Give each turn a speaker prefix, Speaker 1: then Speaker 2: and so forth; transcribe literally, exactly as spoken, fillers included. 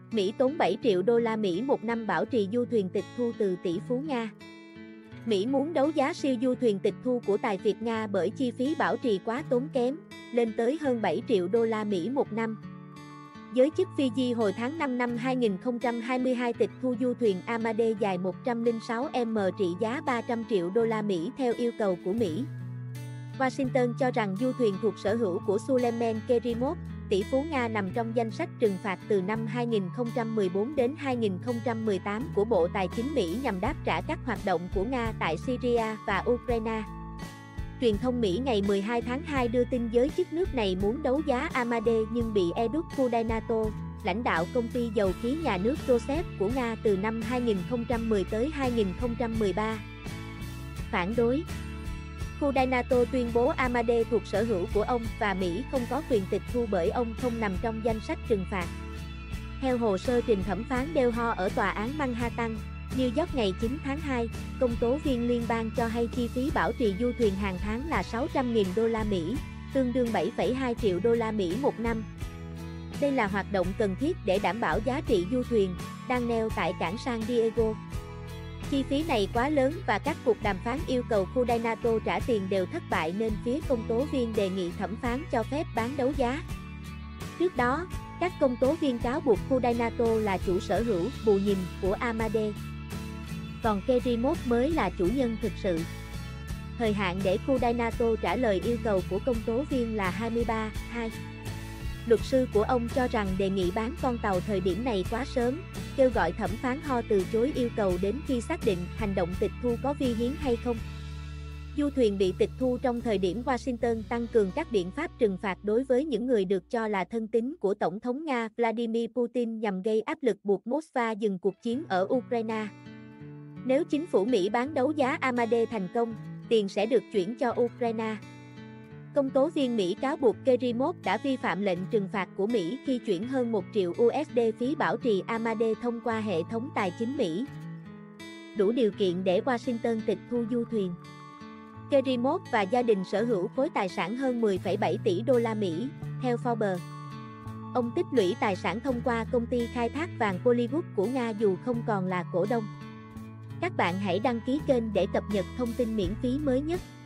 Speaker 1: Mỹ tốn bảy triệu đô la Mỹ một năm bảo trì du thuyền tịch thu từ tỷ phú Nga. Mỹ muốn đấu giá siêu du thuyền tịch thu của tài phiệt Nga bởi chi phí bảo trì quá tốn kém, lên tới hơn bảy triệu đô la Mỹ một năm. Giới chức Fiji hồi tháng năm năm hai nghìn không trăm hai mươi hai tịch thu du thuyền Amade dài một trăm lẻ sáu mét trị giá ba trăm triệu đô la Mỹ theo yêu cầu của Mỹ. Washington cho rằng du thuyền thuộc sở hữu của Suleiman Kerimov, tỷ phú Nga nằm trong danh sách trừng phạt từ năm hai nghìn không trăm mười bốn đến hai nghìn không trăm mười tám của Bộ Tài chính Mỹ nhằm đáp trả các hoạt động của Nga tại Syria và Ukraine. Truyền thông Mỹ ngày mười hai tháng hai đưa tin giới chức nước này muốn đấu giá Amade nhưng bị Eduard Kudaynato, lãnh đạo công ty dầu khí nhà nước Rosneft của Nga từ năm hai nghìn không trăm mười tới hai nghìn không trăm mười ba, phản đối. Kudaynato tuyên bố Amade thuộc sở hữu của ông và Mỹ không có quyền tịch thu bởi ông không nằm trong danh sách trừng phạt. Theo hồ sơ trình thẩm phán Dale Ho ở tòa án Manhattan, New York ngày chín tháng hai, công tố viên liên bang cho hay chi phí bảo trì du thuyền hàng tháng là sáu trăm nghìn đô la Mỹ, tương đương bảy phẩy hai triệu đô la Mỹ một năm. Đây là hoạt động cần thiết để đảm bảo giá trị du thuyền, đang neo tại cảng San Diego. Chi phí này quá lớn và các cuộc đàm phán yêu cầu Kudaynato trả tiền đều thất bại nên phía công tố viên đề nghị thẩm phán cho phép bán đấu giá. Trước đó, các công tố viên cáo buộc Kudaynato là chủ sở hữu bù nhìn của Amade. Còn Kerimov mới là chủ nhân thực sự. Thời hạn để Kudaynato trả lời yêu cầu của công tố viên là hai mươi ba tháng hai. Luật sư của ông cho rằng đề nghị bán con tàu thời điểm này quá sớm, kêu gọi thẩm phán Ho từ chối yêu cầu đến khi xác định hành động tịch thu có vi hiến hay không. Du thuyền bị tịch thu trong thời điểm Washington tăng cường các biện pháp trừng phạt đối với những người được cho là thân tín của Tổng thống Nga Vladimir Putin nhằm gây áp lực buộc Moscow dừng cuộc chiến ở Ukraine. Nếu chính phủ Mỹ bán đấu giá Amade thành công, tiền sẽ được chuyển cho Ukraine. Công tố viên Mỹ cáo buộc Kerimov đã vi phạm lệnh trừng phạt của Mỹ khi chuyển hơn một triệu đô la phí bảo trì Amade thông qua hệ thống tài chính Mỹ. Đủ điều kiện để Washington tịch thu du thuyền. Kerimov và gia đình sở hữu khối tài sản hơn mười phẩy bảy tỷ đô la Mỹ, theo Forbes. Ông tích lũy tài sản thông qua công ty khai thác vàng Polywood của Nga dù không còn là cổ đông. Các bạn hãy đăng ký kênh để cập nhật thông tin miễn phí mới nhất.